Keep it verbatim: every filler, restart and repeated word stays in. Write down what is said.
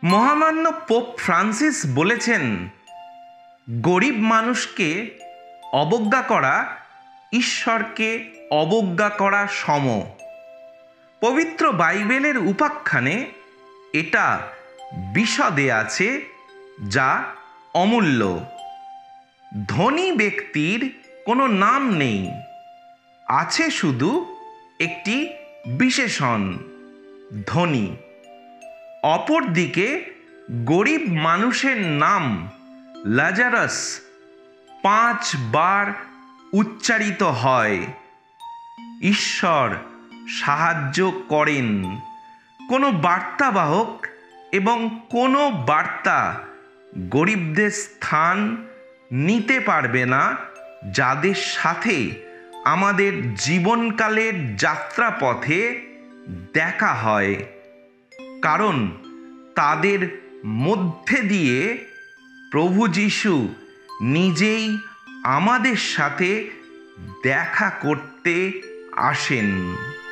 মহামান্য pope Francis বলেছেন, গরিব মানুষকে অবজ্ঞা করা ঈশ্বরকে অবজ্ঞা করা সম। পবিত্র বাইবেলের উপাখ্যানে এটা বিশদে আছে, যা অমূল্য। ধনী ব্যক্তির কোনো নাম নেই, আছে শুধু একটি বিশেষণ, ধনী। অপরদিকে গরিব মানুষের নাম লাজারাস পাঁচবার উচ্চারিত হয়। ঈশ্বর সাহায্য করেন। কোনো বার্তাবাহক এবং কোনো বার্তা গরিবদের স্থান নিতে পারবে না, যাদের সাথে আমাদের জীবনকালের যাত্রাপথে দেখা হয়, কারণ তাদের মধ্যে দিয়ে প্রভু যীশু নিজেই আমাদের সাথে দেখা করতে আসেন।